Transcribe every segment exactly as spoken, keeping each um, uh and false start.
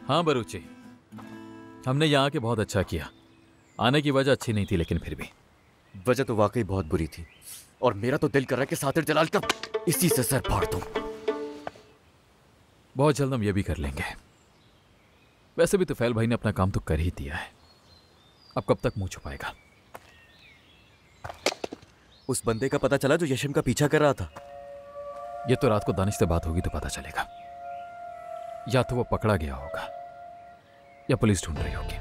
हाँ बरूची, हमने यहाँ के बहुत अच्छा किया। आने की वजह अच्छी नहीं थी, लेकिन फिर भी वजह तो वाकई बहुत बुरी थी, और मेरा तो दिल कर रहा है कि सातिर जलाल का इसी से सर फाड़ दूं। बहुत जल्द हम ये भी कर लेंगे। वैसे भी तुफैल भाई ने अपना काम तो कर ही दिया है, अब कब तक मुंह छुपाएगा। उस बंदे का पता चला जो यशम का पीछा कर रहा था? ये तो रात को दानिश से बात होगी तो पता चलेगा। या तो वो पकड़ा गया होगा या पुलिस ढूंढ रही होगी।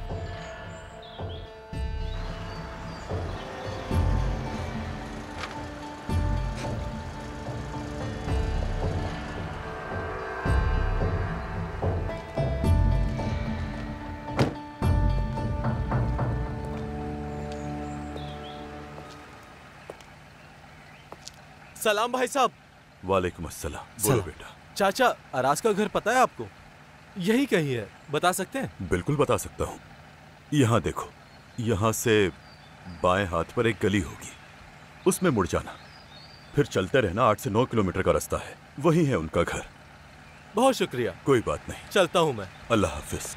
सलाम भाई साहब। वालेकुम अस्सलाम। बोलो बेटा। चाचा, अराज का घर पता है आपको? यही कहीं है, बता सकते हैं? बिल्कुल बता सकता हूँ। यहाँ देखो, यहाँ से बाएं हाथ पर एक गली होगी, उसमें मुड़ जाना, फिर चलते रहना। आठ से नौ किलोमीटर का रास्ता है, वही है उनका घर। बहुत शुक्रिया। कोई बात नहीं, चलता हूँ मैं। अल्लाह हाफिज।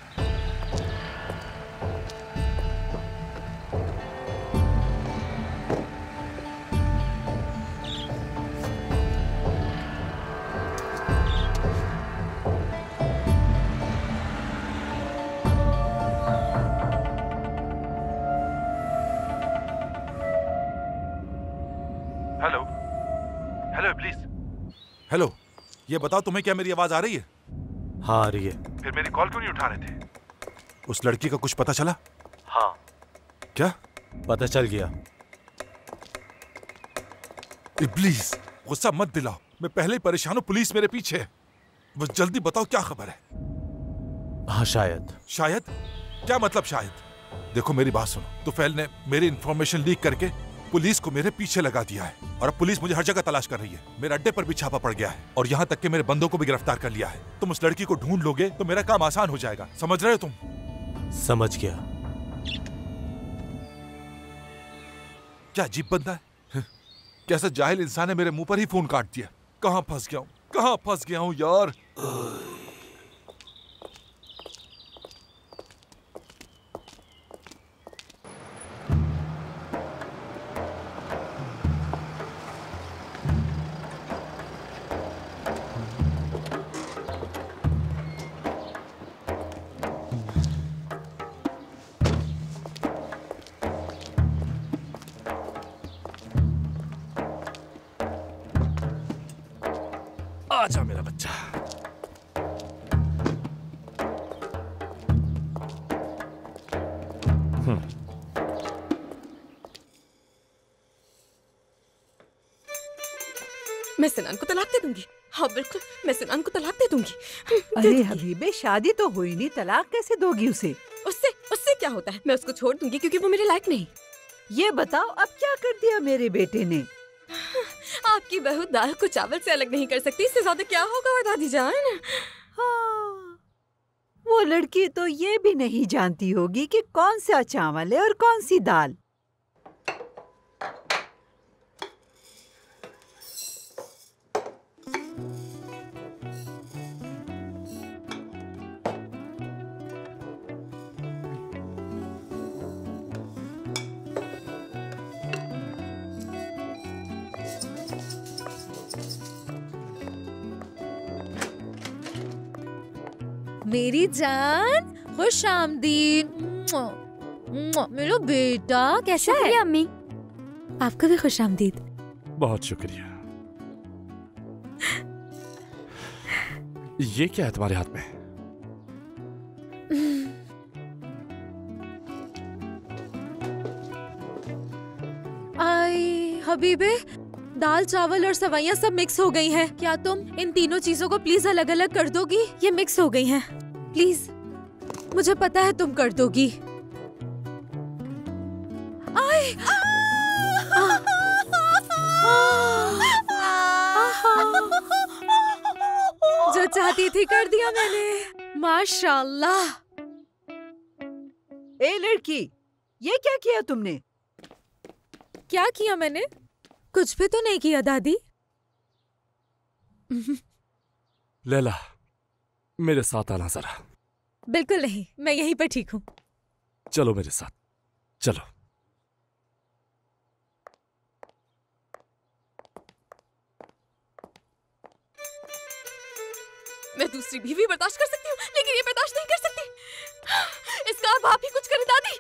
हेलो हेलो इब्लीस। हेलो, ये बताओ तुम्हें क्या मेरी आवाज आ रही है? हाँ आ रही है। फिर मेरी कॉल क्यों नहीं उठा रहे थे? उस लड़की का कुछ पता चला? हाँ। क्या पता चल गया। इब्लीस, गुस्सा मत दिलाओ, मैं पहले ही परेशान हूँ, पुलिस मेरे पीछे है। बस जल्दी बताओ क्या खबर है। हाँ शायद। शायद? क्या मतलब शायद? देखो मेरी बात सुनो, तुफैल ने मेरी इंफॉर्मेशन लीक करके पुलिस को मेरे पीछे लगा दिया है, और अब पुलिस मुझे हर जगह तलाश कर रही है। मेरे अड्डे पर भी छापा पड़ गया है, और यहाँ तक कि मेरे बंदों को भी गिरफ्तार कर लिया है। तुम उस लड़की को ढूंढ लोगे तो मेरा काम आसान हो जाएगा, समझ रहे हो तुम? समझ गया। क्या अजीब बंदा है, कैसा जाहिल इंसान है, मेरे मुंह पर ही फोन काट दिया। कहाँ फंस गया हूँ, कहाँ फंस गया हूँ यार। आजा मेरा बच्चा। मैं सिनान को तलाक दे दूंगी। हाँ बिल्कुल, मैं सिनान को तलाक दे दूंगी। अरे हबीबे, शादी तो हुई नहीं, तलाक कैसे दोगी उसे? उससे उससे क्या होता है, मैं उसको छोड़ दूंगी क्योंकि वो मेरे लायक नहीं। ये बताओ अब क्या कर दिया मेरे बेटे ने? आपकी बहू दाल को चावल से अलग नहीं कर सकती, इससे ज्यादा क्या होगा दादी जान। हाँ, वो लड़की तो ये भी नहीं जानती होगी कि कौन सा चावल है और कौन सी दाल। मेरी जान, खुश आमदीद। मेरा बेटा कैसा है? अम्मी, आपका भी खुश आमदीद। बहुत शुक्रिया। ये क्या है तुम्हारे हाथ में? आई हबीबे, दाल चावल और सवाइयाँ सब मिक्स हो गई हैं। क्या तुम इन तीनों चीजों को प्लीज अलग अलग कर दोगी? ये मिक्स हो गई हैं, प्लीज। मुझे पता है तुम कर दोगी। आए, जो चाहती थी कर दिया मैंने, माशाल्लाह। ए लड़की, ये क्या किया तुमने? क्या किया मैंने? कुछ भी तो नहीं किया दादी। लैला, मेरे साथ आना जरा। बिल्कुल नहीं, मैं यहीं पर ठीक हूँ। चलो मेरे साथ, चलो। मैं दूसरी बीवी बर्दाश्त कर सकती हूँ, लेकिन ये बर्दाश्त नहीं कर सकती। इसका अब आप ही कुछ करें दादी।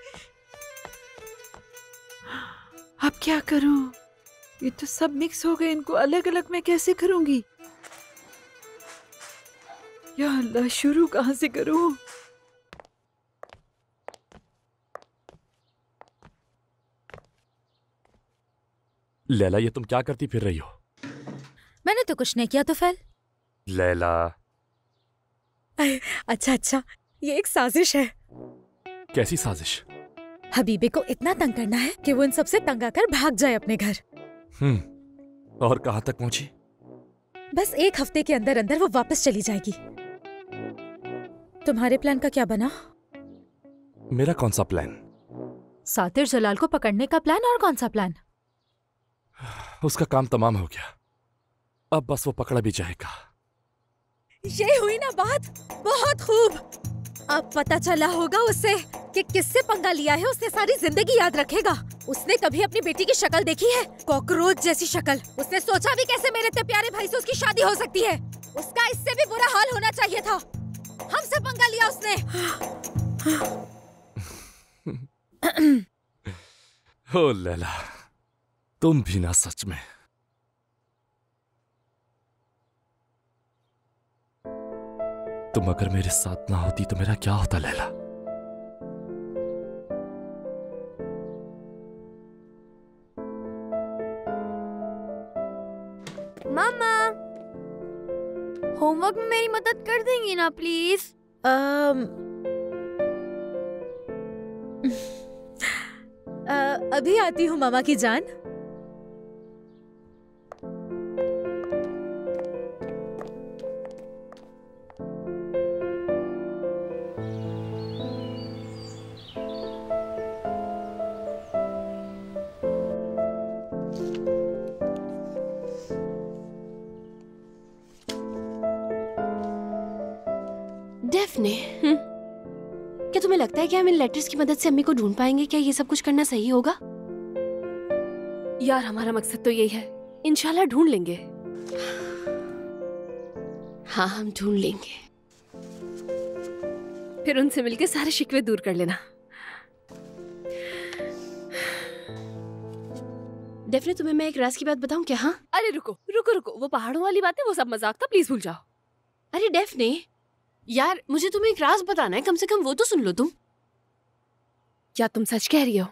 अब क्या करूं? ये तो सब मिक्स हो गए, इनको अलग अलग मैं कैसे करूंगी? या अल्लाह, शुरू कहां से करूं? लैला, ये तुम क्या करती फिर रही हो? मैंने तो कुछ नहीं किया तो फैल। लैला। अच्छा अच्छा, ये एक साजिश है। कैसी साजिश? हबीबे को इतना तंग करना है कि वो इन सबसे तंग आकर भाग जाए अपने घर। हम्म, और कहाँ तक पहुंची? बस एक हफ्ते के अंदर अंदर वो वापस चली जाएगी। तुम्हारे प्लान का क्या बना? मेरा कौन सा प्लान? सातिर जलाल को पकड़ने का प्लान। और कौन सा प्लान? उसका काम तमाम हो गया, अब बस वो पकड़ा भी जाएगा। ये हुई ना बात, बहुत खूब। अब पता चला होगा उसे कि किससे पंगा लिया है, उसने सारी जिंदगी याद रखेगा। उसने कभी अपनी बेटी की शक्ल देखी है? कॉकरोच जैसी शक्ल। उसने सोचा भी कैसे मेरे इतने प्यारे भाई से उसकी शादी हो सकती है। उसका इससे भी बुरा हाल होना चाहिए था। हमसे पंगा लिया उसने। ओ लैला, तुम भी ना सच में। तुम अगर मेरे साथ ना होती तो मेरा क्या होता लैला? मामा, होमवर्क में मेरी मदद कर देंगी ना प्लीज? um, uh, अभी आती हूँ मामा की जान। डेफने, क्या तुम्हें लगता है कि हम इन लेटर्स की मदद से अम्मी को ढूंढ पाएंगे? क्या ये सब कुछ करना सही होगा? यार, हमारा मकसद तो यही है। इंशाल्लाह ढूंढ लेंगे। हाँ, हम ढूंढ लेंगे। फिर उनसे मिलके सारे शिकवे दूर कर लेना। डेफने, तुम्हें मैं एक राज की बात बताऊं क्या? हाँ? अरे रुको रुको रुको, वो पहाड़ों वाली बातें वो सब मजाक था, प्लीज भूल जाओ। अरे डेफने यार, मुझे तुम्हें एक राज बताना है, कम से कम वो तो सुन लो तुम। क्या तुम सच कह रही हो?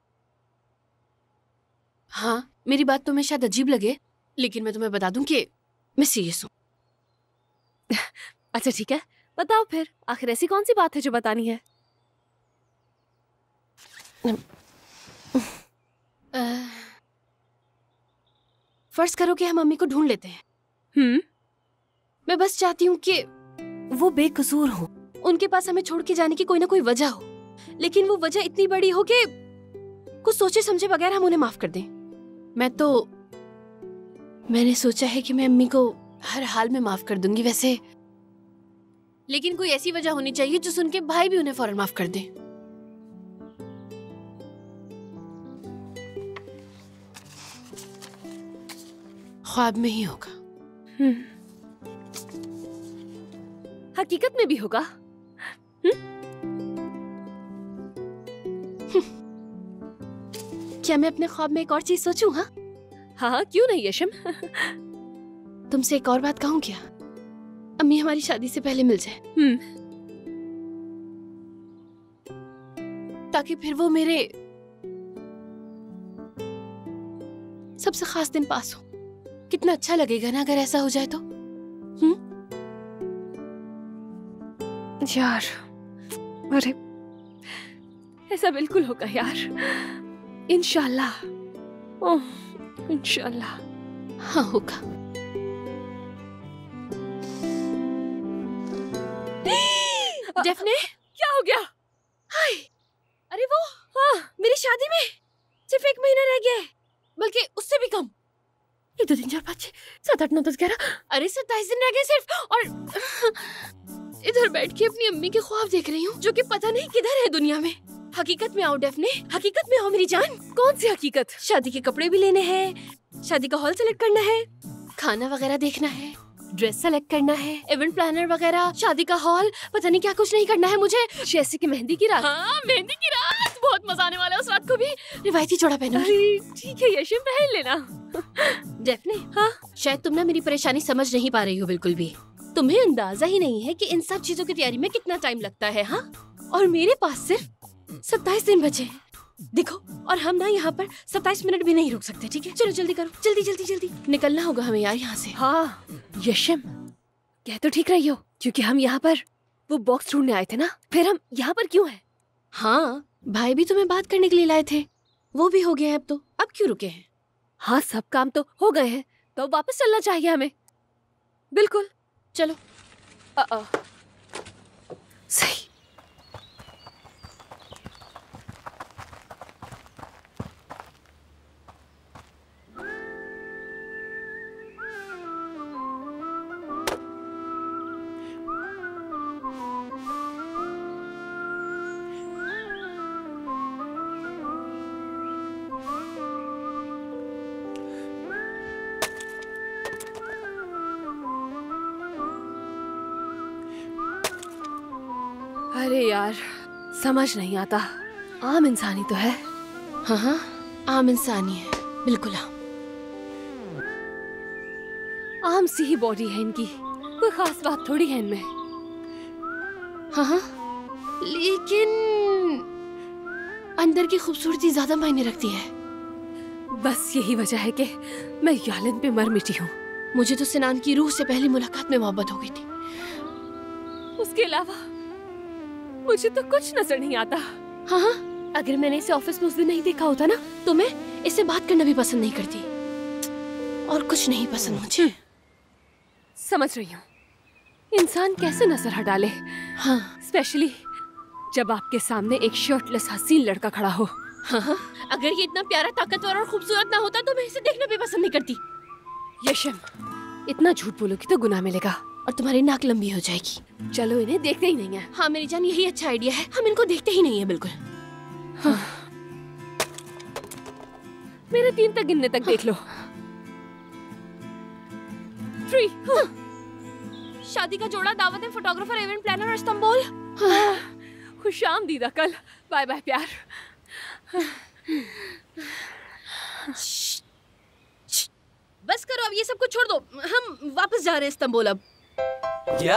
हाँ, मेरी बात तुम्हें शायद अजीब लगे, लेकिन मैं तुम्हें बता दूं कि मैं सीरियस हूँ। अच्छा ठीक है, बताओ फिर। आखिर ऐसी कौन सी बात है जो बतानी है? फर्ज करो कि हम मम्मी को ढूंढ लेते हैं। हम्म मैं बस चाहती हूँ कि वो बेकसूर हो, उनके पास हमें छोड़ के जाने की कोई ना कोई वजह हो, लेकिन वो वजह इतनी बड़ी हो कि कुछ सोचे समझे बगैर हम उन्हें माफ कर दें। मैं तो मैंने सोचा है कि मैं अम्मी को हर हाल में माफ कर दूंगी वैसे, लेकिन कोई ऐसी वजह होनी चाहिए जो सुन के भाई भी उन्हें फौरन माफ कर दे। ख्वाब में ही होगा। हम्म हकीकत में भी होगा। क्या मैं अपने ख्वाब में एक और चीज सोचूं? हाँ हाँ, क्यों नहीं यशम। तुमसे एक और बात कहूं क्या? अम्मी हमारी शादी से पहले मिल जाए, हम्म ताकि फिर वो मेरे सबसे खास दिन पास हो। कितना अच्छा लगेगा ना अगर ऐसा हो जाए तो। हम्म यार, अरे ऐसा बिल्कुल होगा यार, इंशाल्लाह। ओह इंशाल्लाह। हाँ होगा। डेफने, क्या हो गया? हाय, अरे वो हाँ, मेरी शादी में सिर्फ एक महीना रह गया है, बल्कि उससे भी कम। एक दो तीन चार पाँच छह सात आठ नौ दस ग्यारह, अरे सत्ताईस दिन रह गए सिर्फ। और इधर बैठ के अपनी अम्मी के ख्वाब देख रही हूँ जो कि पता नहीं किधर है दुनिया में। हकीकत में आओ डेफने, हकीकत में आओ मेरी जान। कौन सी हकीकत? शादी के कपड़े भी लेने हैं, शादी का हॉल सेलेक्ट करना है, खाना वगैरह देखना है, ड्रेस सेलेक्ट करना है, इवेंट प्लानर वगैरह, शादी का हॉल, पता नहीं क्या कुछ नहीं करना है मुझे। जैसे कि मेहंदी की रात। हाँ मेहंदी की रात, बहुत मजा आने वाला है उस रात को भी। रिवायती जोड़ा पहनूंगी। ठीक है यशम, पहन लेना। डेफने, हाँ शायद तुम ना मेरी परेशानी समझ नहीं पा रही हो बिल्कुल भी। तुम्हें अंदाजा ही नहीं है कि इन सब चीजों की तैयारी में कितना टाइम लगता है। हाँ, और मेरे पास सिर्फ सत्ताईस दिन बचे हैं। देखो, और हम ना यहाँ पर सत्ताईस मिनट भी नहीं रुक सकते। ठीक है, चलो जल्दी करो, जल्दी जल्दी जल्दी निकलना होगा हमें यार यहाँ से। हाँ यशम, कह तो ठीक रही हो, क्योंकि हम यहाँ पर वो बॉक्स ढूंढने आए थे ना, फिर हम यहाँ पर क्यों हैं? हाँ, भाई भी तुम्हें बात करने के लिए लाए थे, वो भी हो गए हैं अब तो, अब क्यों रुके हैं? हाँ, सब काम तो हो गए हैं, तो वापस चलना चाहिए हमें। बिल्कुल, चलो। अ अ सही। अरे यार, समझ नहीं आता, आम इंसानी तो है। हाँ हाँ, आम इंसानी है, बिल्कुल आम आम सी ही बॉडी है इनकी, कोई खास बात थोड़ी है इनमें। हाँ हाँ, लेकिन अंदर की खूबसूरती ज्यादा मायने रखती है। बस यही वजह है कि मैं यालन पे मर मिटी हूँ। मुझे तो सिनान की रूह से पहली मुलाकात में मोहब्बत हो गई थी। उसके अलावा मुझे तो कुछ नजर नहीं आता। हाँ हाँ, अगर मैंने इसे ऑफिस में उस दिन नहीं देखा होता ना, तो मैं इससे बात करना भी पसंद नहीं करती, और कुछ नहीं पसंद मुझे। समझ रही हूँ, इंसान कैसे नजर हटा ले। हाँ, स्पेशली जब आपके सामने एक शर्टलेस हसीन लड़का खड़ा हो। हाँ हाँ, अगर ये इतना प्यारा, ताकतवर और खूबसूरत ना होता तो मैं इसे देखना भी पसंद नहीं करती। यशम, इतना झूठ बोलोगी तो गुनाह मिलेगा और तुम्हारी नाक लंबी हो जाएगी। चलो, इन्हें देखते ही नहीं है। हाँ मेरी जान, यही अच्छा आइडिया है, हम इनको देखते ही नहीं है बिल्कुल। हाँ। मेरे तीन तक गिनने तक हाँ। देख लो। थ्री। हाँ। शादी का जोड़ा, दावतें, फोटोग्राफर, इवेंट प्लानर और इस्तांबुल। हाँ। खुशामदीद अकल, बाय बाय प्यार। बस करो अब, ये सब कुछ छोड़ दो, हम वापस जा रहे हैं इस्तांबुल अब। क्या?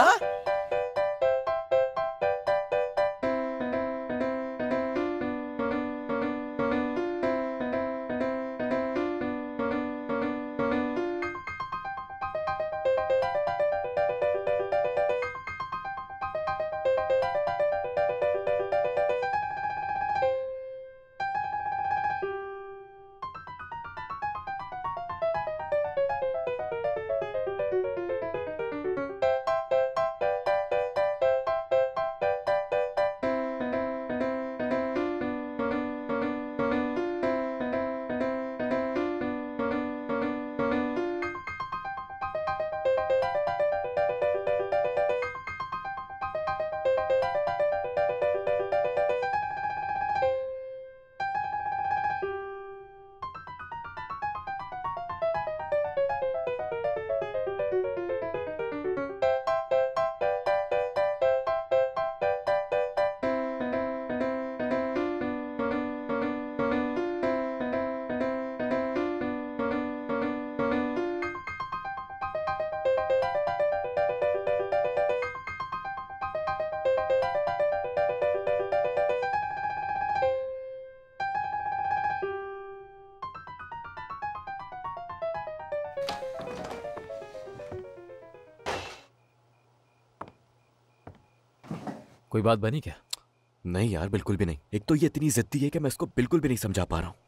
कोई बात बनी क्या? नहीं यार, बिल्कुल भी नहीं। एक तो ये इतनी जिद्दी है कि मैं इसको बिल्कुल भी नहीं समझा पा रहा हूँ।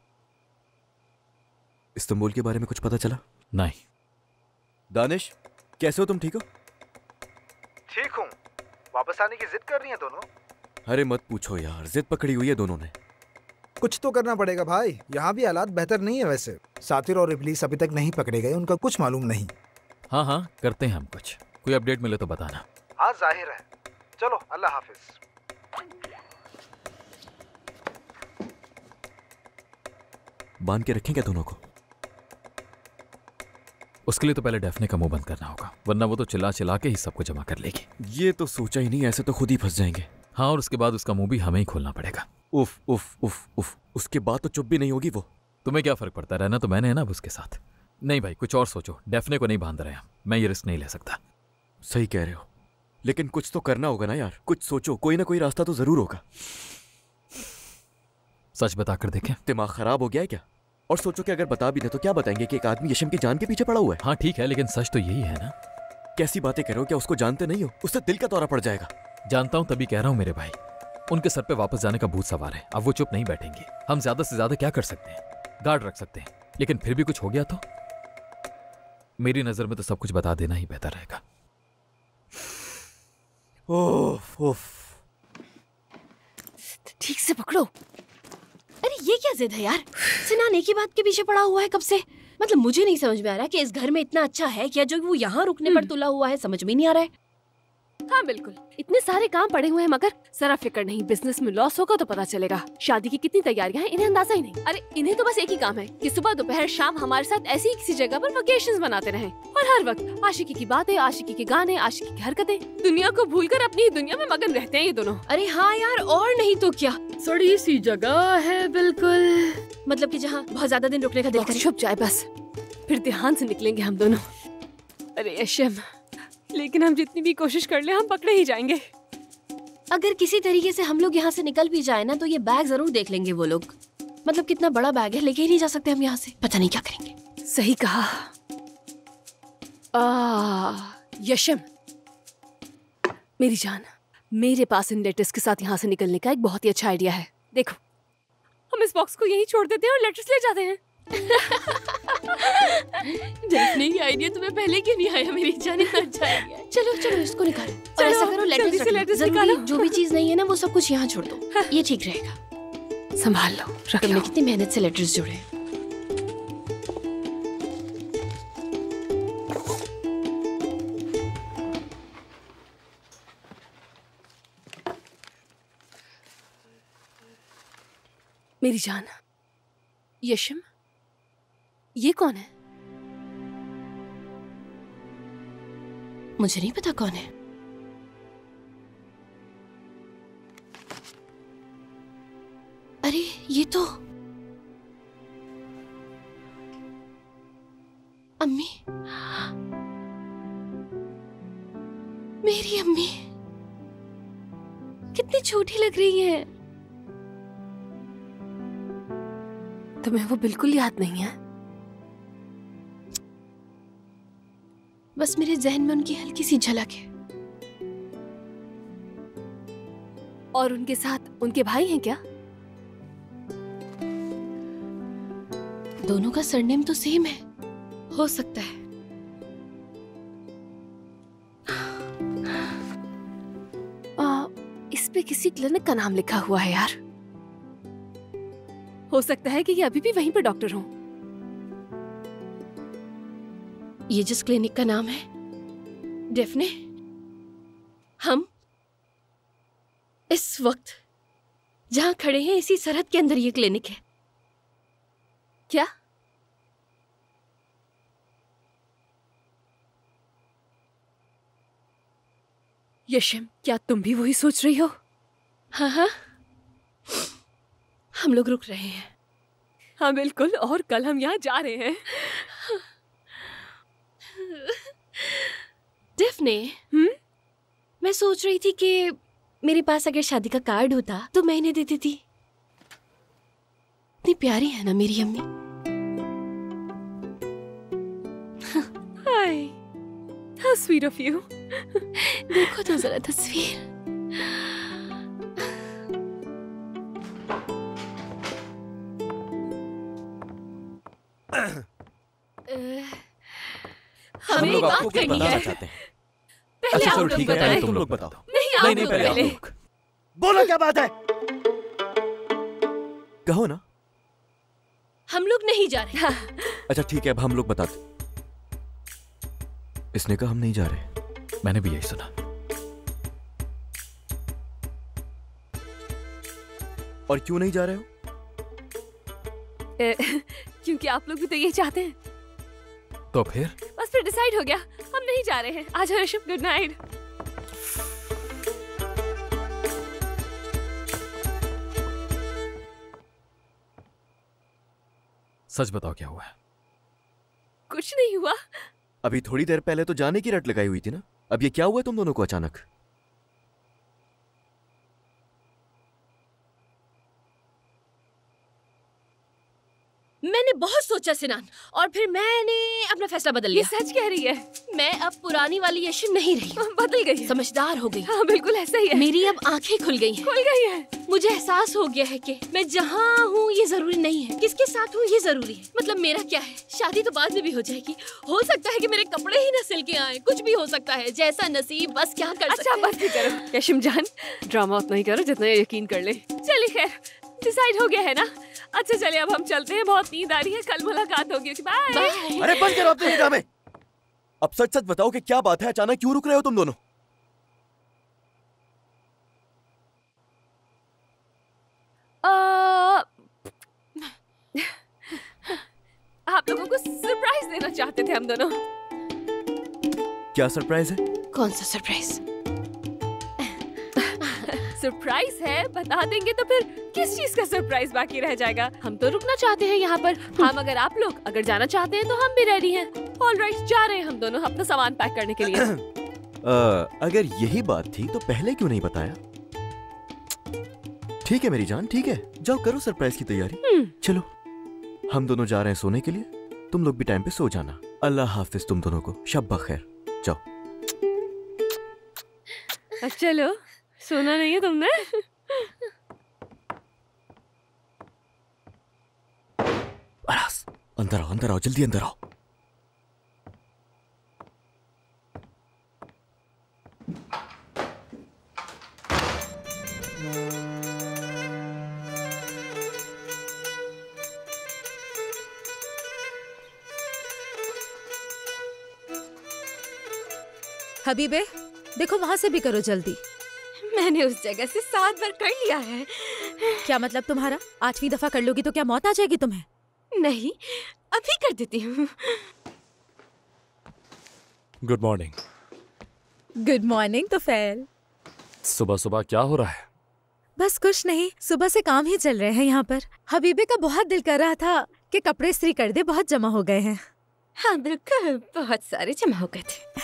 इस्तांबुल के बारे में कुछ पता चला? नहीं। दानिश, कैसे हो तुम? ठीक हो? ठीक हूँ। वापस आने की जिद कर रही हैं दोनों। अरे मत पूछो यार, जिद पकड़ी हुई है दोनों ने। कुछ तो करना पड़ेगा भाई, यहाँ भी हालात बेहतर नहीं है। वैसे सातिर और इब्लीस अभी तक नहीं पकड़े गए, उनका कुछ मालूम नहीं। हाँ हाँ, करते हैं हम कुछ। कोई अपडेट मिले तो बताना। हाँ जाहिर है, चलो अल्लाह हाफिज। बांध के रखें क्या दोनों को? उसके लिए तो पहले डेफने का मुंह बंद करना होगा, वरना वो तो चिल्ला चिल्ला के ही सबको जमा कर लेगी। ये तो सोचा ही नहीं, ऐसे तो खुद ही फंस जाएंगे। हाँ, और उसके बाद उसका मुंह भी हमें ही खोलना पड़ेगा। उफ उफ उफ उफ, उसके बाद तो चुप भी नहीं होगी वो। तुम्हें क्या फर्क पड़ता है, रहना तो मैंने है ना अब उसके साथ। नहीं भाई, कुछ और सोचो, डेफने को नहीं बांध रहे हैं, मैं ये रिस्क नहीं ले सकता। सही कह रहे हो, लेकिन कुछ तो करना होगा ना यार, कुछ सोचो, कोई ना कोई रास्ता तो जरूर होगा। सच बता कर देखें। दिमाग खराब हो गया है क्या? और सोचो कि अगर बता भी दे तो क्या बताएंगे कि एक आदमी यशम की जान के पीछे पड़ा हुआ है। हाँ ठीक है, लेकिन सच तो यही है ना। कैसी बातें कर रहे हो, क्या उसको जानते नहीं हो? उससे दिल का दौरा पड़ जाएगा। जानता हूं, तभी कह रहा हूं मेरे भाई, उनके सर पे वापस जाने का भूत सवार है। अब वो चुप नहीं बैठेंगे। हम ज्यादा से ज्यादा क्या कर सकते हैं, गार्ड रख सकते हैं, लेकिन फिर भी कुछ हो गया तो मेरी नजर में तो सब कुछ बता देना ही बेहतर रहेगा। ओफ ओफ, ठीक से पकड़ो। अरे ये क्या जिद है यार, सिनान एक ही बात के पीछे पड़ा हुआ है कब से। मतलब मुझे नहीं समझ में आ रहा कि इस घर में इतना अच्छा है क्या जो वो यहाँ रुकने पर तुला हुआ है, समझ में नहीं आ रहा है। हाँ बिल्कुल, इतने सारे काम पड़े हुए हैं, मगर जरा फिक्र नहीं, बिजनेस में लॉस होगा तो पता चलेगा। शादी की कितनी तैयारियां हैं, इन्हें अंदाजा ही नहीं। अरे इन्हें तो बस एक ही काम है कि सुबह दोपहर शाम हमारे साथ ऐसी ही किसी जगह पर वेकेशंस मनाते रहें, और हर वक्त आशिकी की बातें, आशिकी के गाने, आशिकी की हरकतें, दुनिया को भूलकर अपनी ही दुनिया में मगन रहते हैं ये दोनों। अरे हाँ यार, और नहीं तो क्या, सड़ी सी जगह है बिल्कुल। मतलब कि जहाँ बहुत ज्यादा दिन रुकने का दिल करे। छुप जाए बस, फिर ध्यान से निकलेंगे हम दोनों। अरे यशम, लेकिन हम जितनी भी कोशिश कर ले हम पकड़े ही जाएंगे। अगर किसी तरीके से हम लोग यहाँ से निकल भी जाए ना तो ये बैग जरूर देख लेंगे वो लोग। मतलब कितना बड़ा बैग है, लेके ही नहीं जा सकते हम यहाँ से, पता नहीं क्या करेंगे। सही कहा। आ, यशम मेरी जान, मेरे पास इन लेटर्स के साथ यहाँ से निकलने का एक बहुत ही अच्छा आइडिया है। देखो, हम इस बॉक्स को यहीं छोड़ देते हैं और लेटर्स ले जाते हैं। देखने की आइडिया तुम्हें पहले क्यों नहीं आया मेरी जान, इतना अच्छा आइडिया। चलो चलो इसको निकालो, और ऐसा करो लेटर्स रख लो। जरूरी जो भी चीज नहीं है ना वो सब कुछ यहाँ छोड़ दो, हाँ। ये ठीक रहेगा। संभाल लो, रख तुमने कितनी मेहनत से लेटर्स जोड़े। मेरी जान, यशम ये कौन है? मुझे नहीं पता कौन है। अरे ये तो अम्मी, मेरी अम्मी कितनी छोटी लग रही है। तुम्हें वो बिल्कुल याद नहीं है? बस मेरे जहन में उनकी हल्की सी झलक है। और उनके साथ उनके भाई हैं क्या? दोनों का सरनेम तो सेम है, हो सकता है। आ, इस पे किसी क्लिनिक का नाम लिखा हुआ है यार। हो सकता है कि ये अभी भी वहीं पे डॉक्टर हो। ये जिस क्लिनिक का नाम है डेफने, हम इस वक्त जहां खड़े हैं इसी सरहद के अंदर ये क्लिनिक है। क्या? यशम, क्या तुम भी वही सोच रही हो? हाँ हाँ, हम लोग रुक रहे हैं। हाँ बिल्कुल, और कल हम यहाँ जा रहे हैं। डेफने, हम्म, मैं सोच रही थी कि मेरे पास अगर शादी का कार्ड होता तो मैं इन्हें देती थी। इतनी प्यारी है ना मेरी अम्मी। हाय, how sweet of you। देखो तो जरा तस्वीर। हम लोग आपको कुछ बताना चाहते हैं। पहले अच्छा आप चलो लोग ठीक है, पहले बताएं। तुम लोग बताओ। नहीं आप नहीं नहीं लोग पहले आप पहले। लोग बोलो, क्या बात है? कहो ना। हम लोग नहीं जा रहे। हाँ। अच्छा ठीक है, अब हम लोग बताते। इसने कहा हम नहीं जा रहे। मैंने भी यही सुना। और क्यों नहीं जा रहे हो? ए, क्योंकि आप लोग भी तो ये चाहते हैं। तो फिर? बस फिर डिसाइड हो गया, हम नहीं जा रहे हैं। आज ऋषभ, गुड नाइट। सच बताओ क्या हुआ है? कुछ नहीं हुआ। अभी थोड़ी देर पहले तो जाने की रट लगाई हुई थी ना। अब ये क्या हुआ तुम दोनों को अचानक? मैंने बहुत सोचा सिनान, और फिर मैंने अपना फैसला बदल लिया। ये सच कह रही है। मैं अब पुरानी वाली यशु नहीं रही, बदल गई, समझदार हो गई। हाँ बिल्कुल ऐसा ही है। मेरी अब आंखें खुल गई हैं। खुल गई है। मुझे एहसास हो गया है कि मैं जहाँ हूँ ये जरूरी नहीं है, किसके साथ हूँ ये जरूरी है। मतलब मेरा क्या है, शादी तो बाद में भी हो जाएगी। हो सकता है कि मेरे कपड़े ही न सिल के आए, कुछ भी हो सकता है, जैसा नसीब, बस क्या कर अच्छा बस नहीं करो यशम जान, ड्रामा उतना ही करो जितना यकीन कर ले। चलिए खैर, डिसाइड हो गया है ना। अच्छा चलिए अब हम चलते हैं, बहुत नींद आ रही है, कल मुलाकात होगी। बाय। अरे बंद करो अपने ड्रामे। अब सच सच बताओ कि क्या बात है, अचानक क्यों रुक रहे हो तुम दोनों? आ... आप लोगों को सरप्राइज देना चाहते थे हम दोनों। क्या सरप्राइज है? कौन सा सरप्राइज? सरप्राइज है, बता देंगे तो फिर किस चीज का सरप्राइज बाकी रह जाएगा। हम तो रुकना चाहते हैं यहाँ पर। हम अगर आप लोग अगर जाना चाहते हैं तो हम भी रेडी हैं। ऑलराइट, जा रहे हैं हम दोनों अपना सामान पैक करने के लिए। आ, अगर यही बात थी तो पहले क्यों नहीं बताया? ठीक है मेरी जान, ठीक है, जाओ करो सरप्राइज की तैयारी। चलो हम दोनों जा रहे हैं सोने के लिए, तुम लोग भी टाइम पे सो जाना। अल्लाह हाफिज तुम दोनों को, शब बखैर, जाओ। चलो, सोना नहीं है तुमने? अरास, अंदर आओ, अंदर आओ, जल्दी अंदर आओ। हबीबे, देखो वहां से भी करो जल्दी। मैंने उस जगह से सात बार कर लिया है। क्या मतलब तुम्हारा? आठवीं दफा कर लोगी तो क्या मौत आ जाएगी तुम्हें? नहीं, अभी कर देती हूँ। Good morning. Good morning Tufail. सुबह सुबह क्या हो रहा है? बस कुछ नहीं, सुबह से काम ही चल रहे हैं यहाँ पर। हबीबे का बहुत दिल कर रहा था कि कपड़े इस्त्री कर दे, बहुत जमा हो गए हैं। हाँ बिल्कुल, बहुत सारे जमा हो गए थे।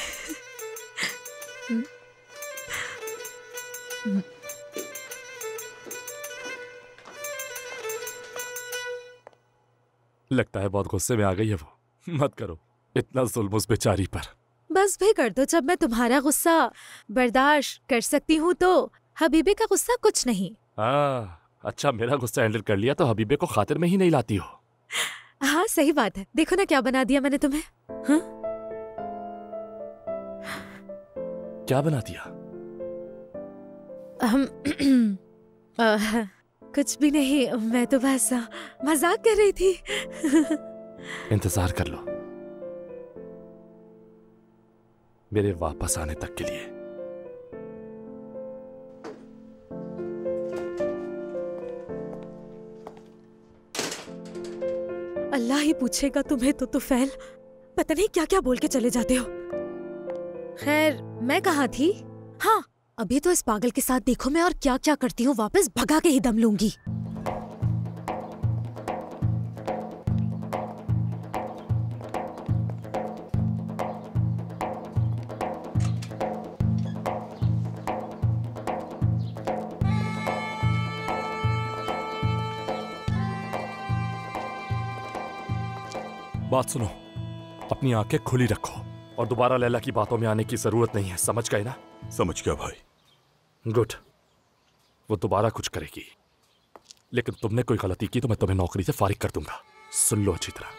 लगता है बहुत गुस्से में आ गई है वो। मत करो इतना जुल्म उस बेचारी पर। बस भी कर दो, जब मैं तुम्हारा गुस्सा बर्दाश्त कर सकती हूँ तो हबीबे का गुस्सा कुछ नहीं। हाँ, अच्छा मेरा गुस्सा हैंडल कर लिया तो हबीबे को खातिर में ही नहीं लाती हो। हाँ सही बात है, देखो ना क्या बना दिया मैंने तुम्हें। हाँ? क्या बना दिया? हम आ, कुछ भी नहीं, मैं तो बस मजाक कर रही थी। इंतजार कर लो मेरे वापस आने तक के लिए। अल्लाह ही पूछेगा तुम्हें तो तुफैल, पता नहीं क्या क्या बोल के चले जाते हो। खैर मैं कहाँ थी? हाँ, अभी तो इस पागल के साथ देखो मैं और क्या क्या करती हूँ, वापस भगा के ही दम लूंगी। बात सुनो, अपनी आंखें खुली रखो और दोबारा लैला की बातों में आने की जरूरत नहीं है, समझ गए ना? समझ गया भाई। गुड, वो दोबारा कुछ करेगी लेकिन तुमने कोई गलती की तो मैं तुम्हें नौकरी से फारिग कर दूंगा। सुन लो अच्छी तरह।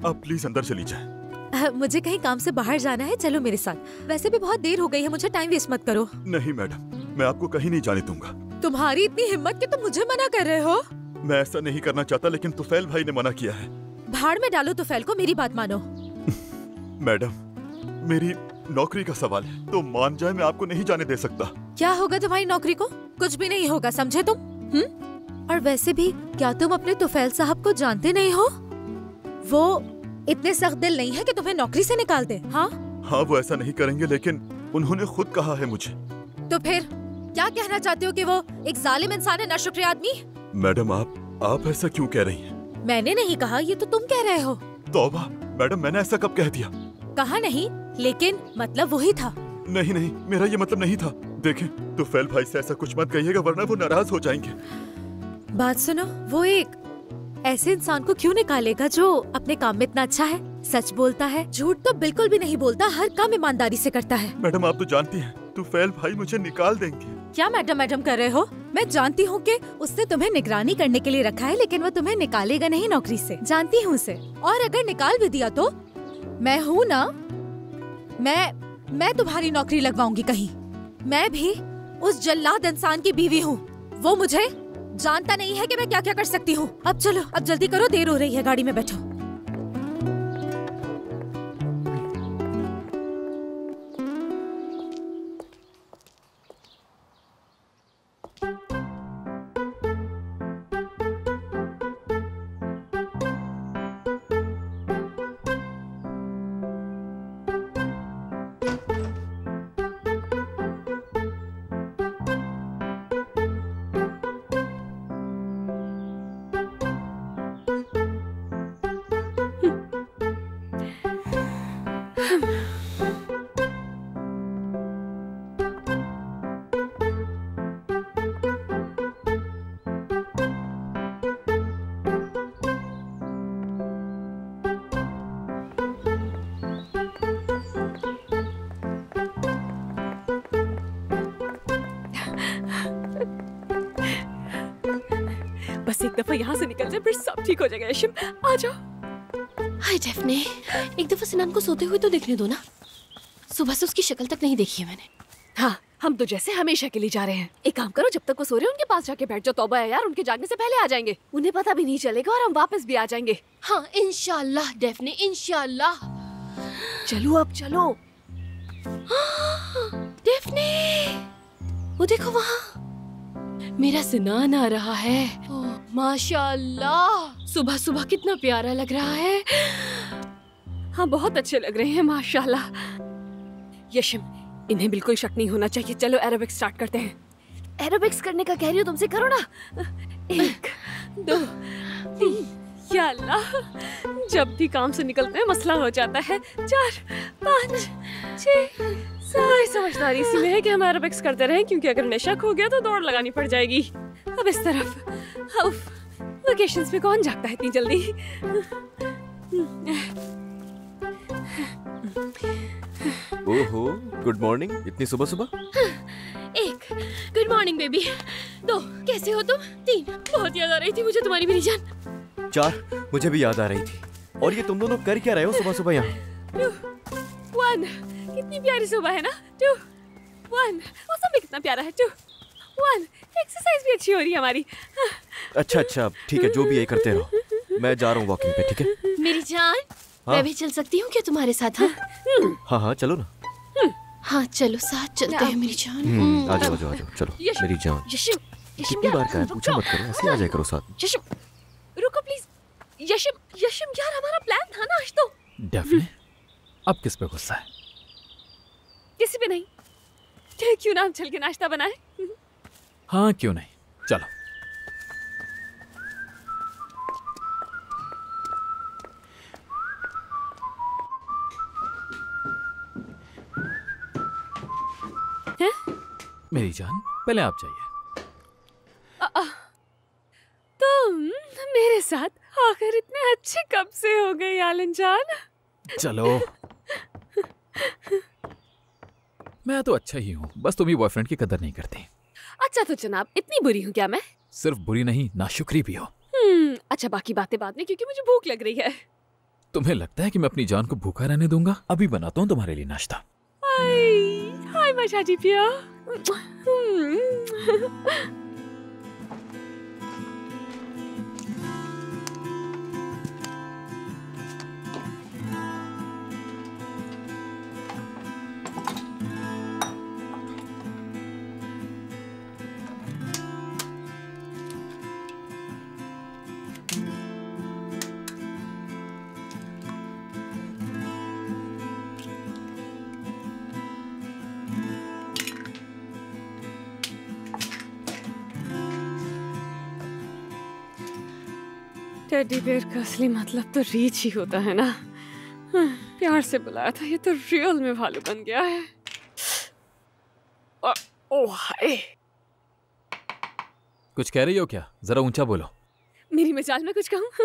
आप प्लीज अंदर चली जाएं। अ, मुझे कहीं काम से बाहर जाना है, चलो मेरे साथ। वैसे भी बहुत देर हो गई है, मुझे टाइम वेस्ट मत करो। नहीं मैडम, मैं आपको कहीं नहीं जाने दूंगा। तुम्हारी इतनी हिम्मत कि तुम मुझे मना कर रहे हो? मैं ऐसा नहीं करना चाहता, लेकिन तुफैल भाई ने मना किया है। भाड़ में डालो तुफैल को, मेरी बात मानो। मैडम, मेरी नौकरी का सवाल है, तो मान जाए, मैं आपको नहीं जाने दे सकता। क्या होगा तुम्हारी नौकरी को? कुछ भी नहीं होगा, समझे तुम? हम्म? और वैसे भी क्या तुम अपने तुफैल साहब को जानते नहीं हो? वो इतने सख्त दिल नहीं है कि तुम्हें नौकरी से निकाल दे। हाँ हाँ, वो ऐसा नहीं करेंगे, लेकिन उन्होंने खुद कहा है मुझे। तो फिर क्या कहना चाहते हो कि वो एक जालिम इंसान है, नाशुक्र आदमी? मैडम, आप आप ऐसा क्यों कह रही हैं? मैंने नहीं कहा, ये तो तुम कह रहे हो। तौबा मैडम, मैंने ऐसा कब कह दिया? कहा नहीं, लेकिन मतलब वही था। नहीं नहीं, मेरा ये मतलब नहीं था। देखें, तुफैल भाई से ऐसा कुछ मत कहिएगा, वरना वो नाराज हो जाएंगे। बात सुनो, वो एक ऐसे इंसान को क्यों निकालेगा जो अपने काम में इतना अच्छा है, सच बोलता है, झूठ तो बिल्कुल भी नहीं बोलता, हर काम ईमानदारी से करता है। मैडम, आप तो जानती हैं, तुफैल भाई मुझे निकाल देंगे। क्या मैडम मैडम कर रहे हो? मैं जानती हूँ कि उसने तुम्हें निगरानी करने के लिए रखा है, लेकिन वो तुम्हें निकालेगा नहीं नौकरी से, जानती हूँ उसे। और अगर निकाल भी दिया तो मैं हूँ ना, मैं मैं तुम्हारी नौकरी लगवाऊंगी कहीं। मैं भी उस जल्लाद इंसान की बीवी हूँ, वो मुझे जानता नहीं है कि मैं क्या क्या कर सकती हूँ। अब चलो, अब जल्दी करो, देर हो रही है, गाड़ी में बैठो। बस एक दफा यहाँ से निकल जाए, फिर सब ठीक हो जाएगा। यशिम, आ जाओ। हाय डेफने, एक दफा सिनान को सोते हुए तो देखने दो ना। सुबह से उसकी शक्ल तक नहीं देखी है मैंने। हाँ, हम तो जैसे हमेशा के लिए जा रहे हैं। एक काम करो, जब तक वो सो रहे हैं उनके पास जाके बैठ जाओ। तौबा है यार, उनके जागने से पहले आ जाएंगे, उन्हें पता भी नहीं चलेगा और हम वापस भी आ जाएंगे। हाँ इंशाल्लाह डेफने, इंशाल्लाह। चलो अब चलो। डेफने, वो देखो वहाँ मेरा सिनान आ रहा है। ओह माशाल्लाह, सुबह सुबह कितना प्यारा लग रहा है। हाँ बहुत अच्छे लग रहे हैं माशाल्लाह। यशिम, इन्हें बिल्कुल शक नहीं होना चाहिए। चलो एरोबिक्स स्टार्ट करते हैं। एरोबिक्स करने का कह रही हो, तुमसे करो ना। एक दो तीन, या अल्लाह, जब भी काम से निकलते हैं मसला हो जाता है। चार पाँच छः, सारी समझदारी इसी में है कि हम एरोबिक्स करते रहें, क्योंकि अगर उन्हें शक हो गया तो दौड़ लगानी पड़ जाएगी। अब इस तरफ वेकेशंस में कौन जागता है इतनी जल्दी। ओहो, गुड मॉर्निंग, इतनी सुबह सुबह। एक, गुड मॉर्निंग बेबी। दो, कैसे हो तुम? तीन, बहुत याद आ रही थी मुझे तुम्हारी मेरी जान। चार, मुझे भी याद आ रही थी। और ये तुम दोनों कर क्या रहे हो सुबह सुबह यहाँ? टू, वन, कितनी प्यारी सुबह है ना। टू, वन, मौसम भी कितना प्यारा है। टू, वन, एक्सरसाइज भी अच्छी हो रही है हमारी। अच्छा अच्छा, ठीक है, जो भी यही करते रहो। मैं जा रहा हूँ वॉकिंग पे, ठीक है? मेरी जान, हाँ? मैं भी चल सकती हूँ क्या तुम्हारे साथ? हाँ हाँ हाँ, चलो ना। हाँ चलो, साथ चलते हैं मेरी जान। हम्म, आ जाओ आ जाओ आ जाओ, चलो मेरी जान। यशिम, यशिम कितनी बार कहा है, पूछा मत करो, ऐसे आ जाया करो साथ। यशिम, रुको प्लीज। यशिम, यशिम यार, हमारा प्लान था ना आज तो। डेफने, अब किस पे गुस्सा है? किसी पे नहीं। क्यों ना हम चल के नाश्ता बनाए? हाँ क्यों नहीं, चलो। है? मेरी जान, पहले आप जाइए। तुम मेरे साथ आखिर इतने अच्छे कब से हो गए आलन जान? चलो। मैं तो अच्छा ही हूँ, बस तुम ही बॉयफ्रेंड की कदर नहीं करती। अच्छा तो जनाब, इतनी बुरी हूँ क्या मैं? सिर्फ बुरी नहीं, नाशुक्री भी हो। हम्म, अच्छा बाकी बातें बाद में, क्योंकि मुझे भूख लग रही है। तुम्हें लगता है कि मैं अपनी जान को भूखा रहने दूंगा? अभी बनाता हूँ तुम्हारे लिए नाश्ता। हाय माय शादी पिया। टेडी बेयर का असली मतलब तो रीच ही होता है ना। प्यार से बुलाया था, ये तो रियल में भालू बन गया है। ओह हाय। कुछ कह रही हो क्या? जरा ऊंचा बोलो। मेरी मजाल में कुछ कहूँ?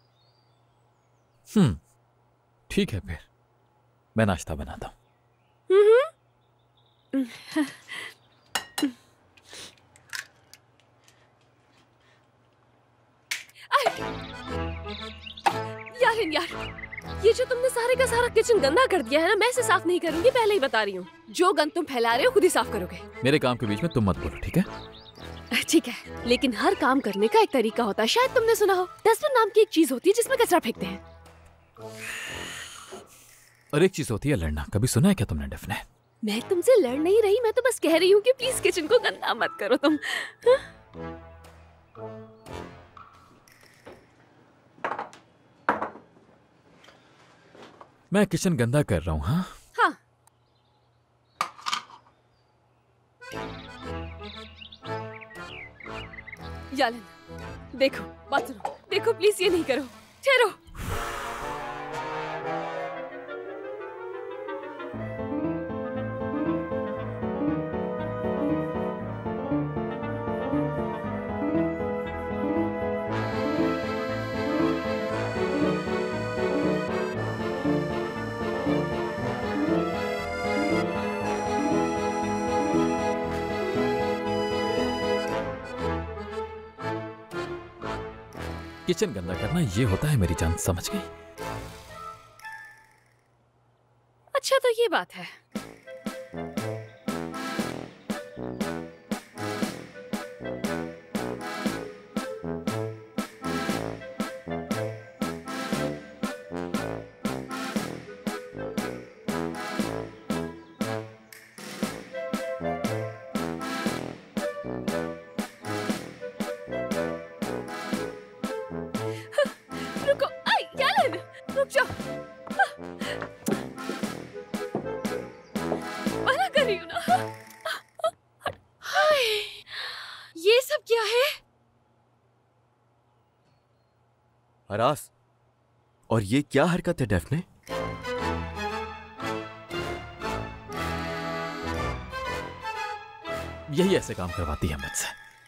हम्म ठीक है, फिर मैं नाश्ता बनाता हूँ। यार यार, ये जो तुमने सारे का सारा किचन गंदा कर दिया है ना, मैं इसे साफ नहीं करूंगी, पहले ही बता रही हूँ। जो गंद तुम फैला रहे हो खुद ही साफ करोगे। मेरे काम के बीच में तुम मत बोलो, ठीक है? ठीक है, लेकिन हर काम करने का एक तरीका होता है। शायद तुमने सुना हो, डस्टबिन नाम की एक चीज होती है जिसमें कचरा फेंकते हैं। और एक चीज होती है लड़ना। कभी सुना है क्या तुमने डेफने? मैं तुमसे लड़ नहीं रही, मैं तो बस कह रही हूँ कि प्लीज किचन को गंदा मत करो तुम। हा? मैं किचन गंदा कर रहा हूँ? हाँ हाँ। यालन, देखो, बात सुनो, देखो प्लीज ये नहीं करो, ठहरो। किचन गंदा करना ये होता है मेरी जान, समझ गई? अच्छा तो ये बात है। हरास, और ये क्या हरकत है डेफने? यही ऐसे काम करवाती है मुझसे।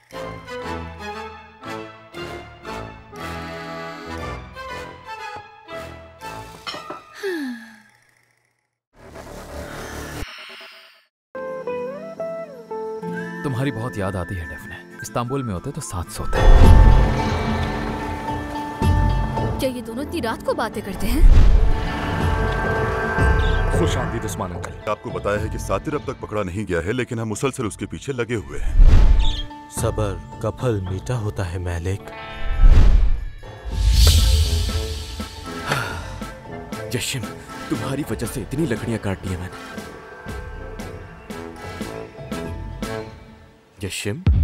तुम्हारी बहुत याद आती है डेफने। इस्तांबुल में होते तो साथ सोते। क्या ये दोनों इतनी रात को बातें करते हैं? खुश आमदीद उस्मान अंकल। आपको बताया है कि सातिर अब तक पकड़ा नहीं गया है, लेकिन हम मुसलसल उसके पीछे लगे हुए हैं। सबर का फल मीठा होता है मैलिक। जशिम, तुम्हारी वजह से इतनी लकड़ियां काटी है मैंने। जशिम,